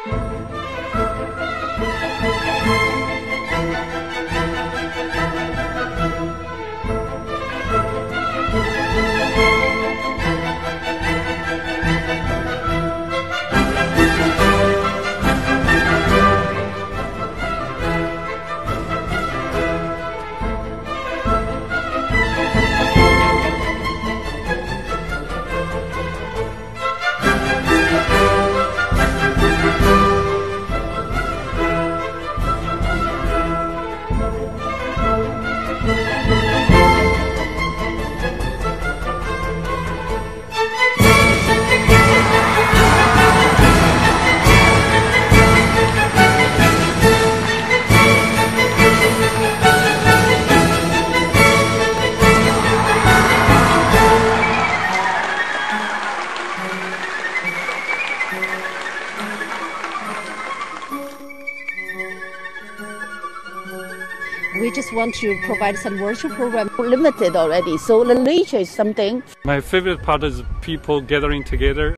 We just want to provide some worship program. Limited already, so the nature is something. My favorite part is people gathering together.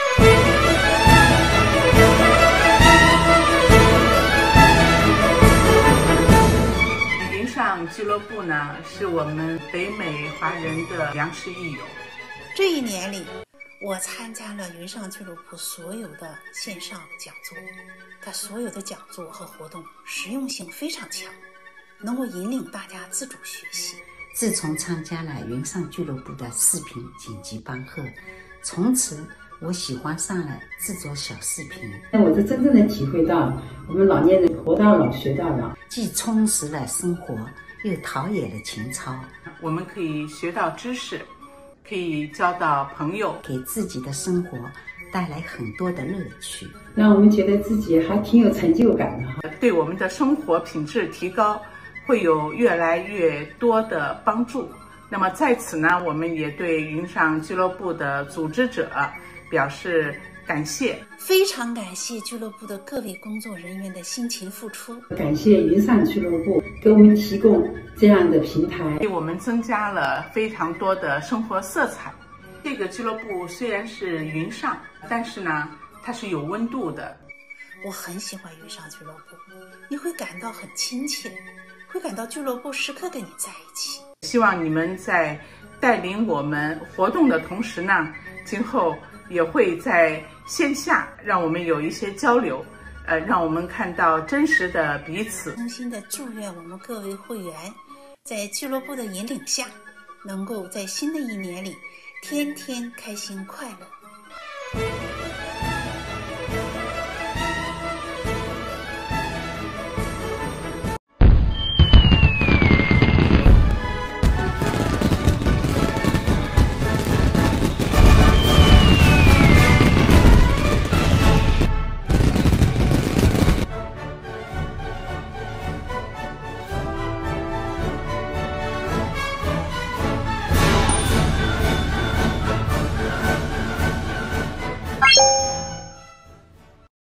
云上俱乐部呢，是我们北美华人的良师益友。 这一年里，我参加了云上俱乐部所有的线上讲座，它所有的讲座和活动实用性非常强，能够引领大家自主学习。 自从参加了云上俱乐部的视频剪辑班后，从此我喜欢上了制作小视频。 那我是真正的体会到，我们老年人活到老学到老， 既充实了生活，又陶冶了情操。 我们可以学到知识，可以交到朋友， 给自己的生活带来很多的乐趣， 让我们觉得自己还挺有成就感的， 对我们的生活品质提高会有越来越多的帮助。那么在此呢，我们也对云上俱乐部的组织者表示感谢， 非常感谢俱乐部的各位工作人员的辛勤付出， 感谢云上俱乐部给我们提供这样的平台， 给我们增加了非常多的生活色彩。这个俱乐部虽然是云上，但是呢，它是有温度的。 我很喜欢云上俱乐部，你会感到很亲切，会感到俱乐部时刻跟你在一起。 希望你们在带领我们活动的同时呢，今后也会在线下让我们有一些交流，让我们看到真实的彼此。 衷心的祝愿我们各位会员在俱乐部的引领下，能够在新的一年里天天开心快乐。